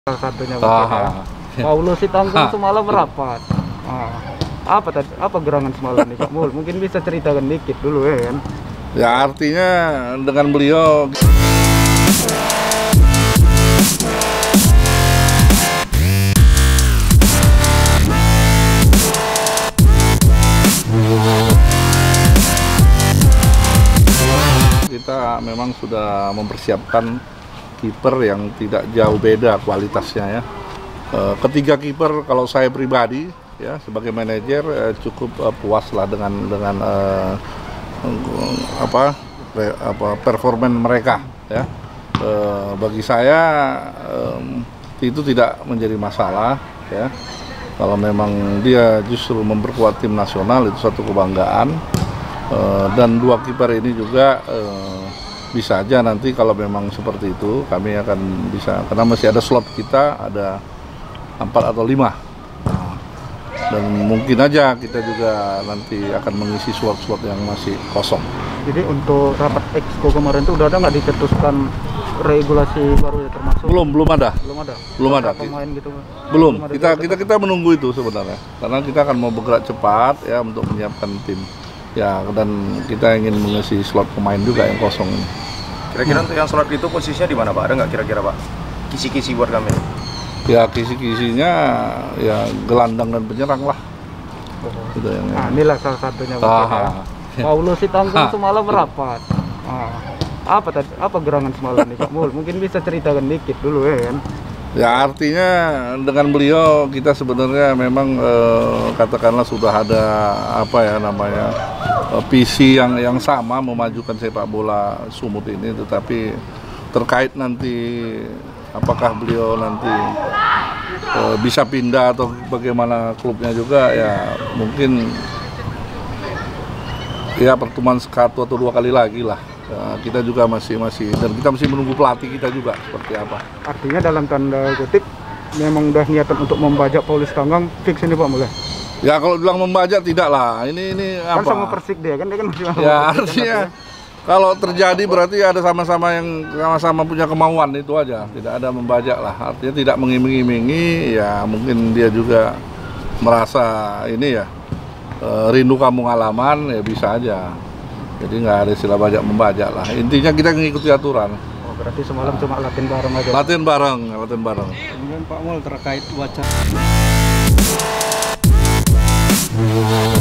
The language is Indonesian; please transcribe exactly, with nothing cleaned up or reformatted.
Salah satunya Pak. Paulus Sitanggung semalam merapat. Ah. Apa tadi? Apa gerangan semalam nih Pak Mul? Mungkin bisa ceritakan dikit dulu ya kan? Ya artinya dengan beliau kita memang sudah mempersiapkan kiper yang tidak jauh beda kualitasnya ya. Ketiga kiper kalau saya pribadi ya sebagai manajer eh, cukup eh, puas lah dengan dengan eh, apa re, apa performan mereka ya. Eh, bagi saya eh, itu tidak menjadi masalah ya. Kalau memang dia justru memperkuat tim nasional itu satu kebanggaan. Eh, dan dua kiper ini juga eh, bisa aja nanti kalau memang seperti itu kami akan bisa, karena masih ada slot kita ada empat atau lima. Nah, dan mungkin aja kita juga nanti akan mengisi slot-slot yang masih kosong. Jadi untuk rapat exco kemarin itu udah ada nggak dicetuskan regulasi baru ya termasuk? Belum, belum ada. Belum ada. Belum ada. Pemain gitu. Belum. Belum kita kita kita menunggu itu sebenarnya. Karena kita akan mau bergerak cepat ya untuk menyiapkan tim. Ya, dan kita ingin mengisi slot pemain juga yang kosong ini. Kira-kira untuk yang slot itu posisinya di mana Pak? Ada nggak kira-kira Pak? Kisi-kisi buat kami. Ya kisi-kisinya ya gelandang dan penyerang lah. Oh. Gitu yang nah, inilah salah satunya Pak. Ah. Paulus Sitanggung semalam merapat. Ah. Apa tadi? Apa gerangan semalam nih Pak Mul? Mungkin bisa ceritakan dikit dulu ya kan? Ya artinya dengan beliau kita sebenarnya memang eh, katakanlah sudah ada apa ya namanya eh, visi yang yang sama memajukan sepak bola Sumut ini, tetapi terkait nanti apakah beliau nanti eh, bisa pindah atau bagaimana klubnya juga ya mungkin ya pertemuan satu atau dua kali lagi lah. Ya, kita juga masih masih dan kita masih menunggu pelatih kita juga seperti apa. Artinya dalam tanda kutip memang udah niatan untuk membajak Paulus Sitanggung fix ini Pak Mul. Ya kalau bilang membajak tidak lah. Ini ini kan apa? sama Persik dia kan dia kan masih ya artinya kalau terjadi berarti ada sama-sama yang sama-sama punya kemauan, itu aja. Tidak ada membajak lah. Artinya tidak mengiming-imingi. Ya mungkin dia juga merasa ini ya rindu kampung halaman ya bisa aja. Jadi nggak ada istilah bajak membajak lah. Intinya kita mengikuti aturan. Oh, berarti semalam nah. cuma latihan bareng aja. Latihan bareng, latihan bareng. Kemudian Pak Mul terkait wacana